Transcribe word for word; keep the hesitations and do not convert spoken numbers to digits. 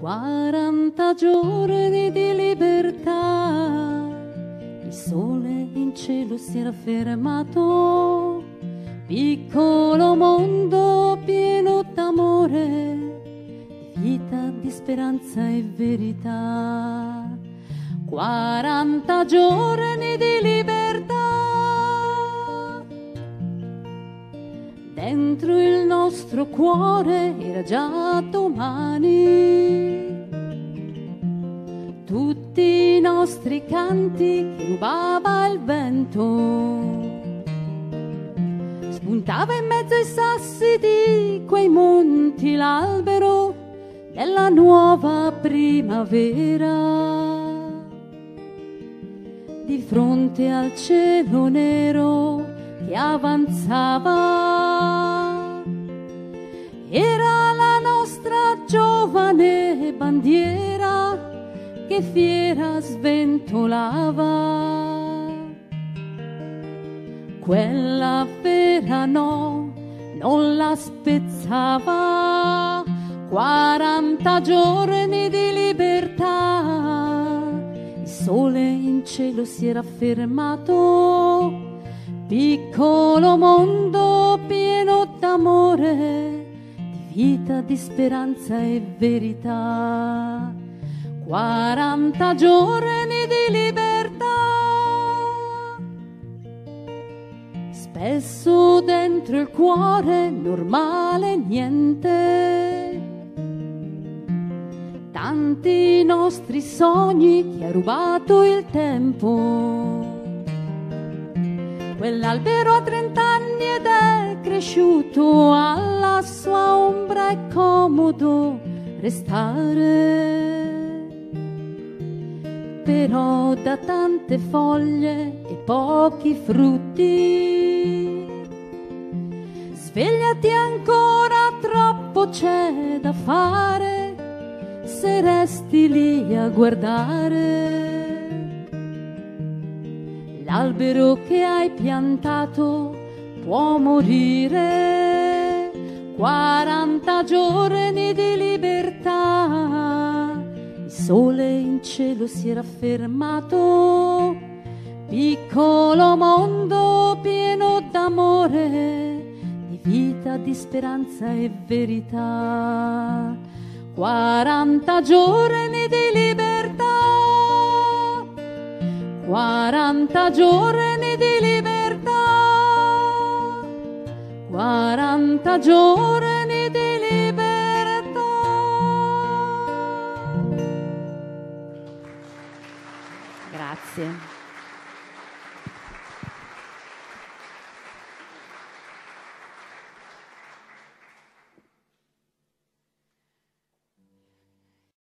quaranta giorni di libertà, il sole in cielo si era fermato, piccolo mondo pieno d'amore, di vita, di speranza e verità. quaranta giorni di libertà, dentro il nostro cuore era già domani. Tutti i nostri canti che rubava il vento, spuntava in mezzo ai sassi di quei monti l'albero della nuova primavera. Di fronte al cielo nero che avanzava, era la nostra giovane bandiera che fiera sventolava. Quella vera no, non la spezzava, quaranta giorni di libertà. Il sole in cielo si era fermato, piccolo mondo pieno d'amore, di vita, di speranza e verità. quaranta giorni di libertà, spesso dentro il cuore normale niente, tanti nostri sogni che ha rubato il tempo. Quell'albero ha trent'anni ed è cresciuto, alla sua ombra è comodo restare. Però da tante foglie e pochi frutti, svegliati ancora, troppo c'è da fare se resti lì a guardare. L'albero che hai piantato può morire, quaranta giorni di libertà. Il sole in cielo si era fermato, piccolo mondo pieno d'amore, di vita, di speranza e verità. quaranta giorni di libertà, quaranta giorni di libertà, quaranta giorni di libertà. Grazie.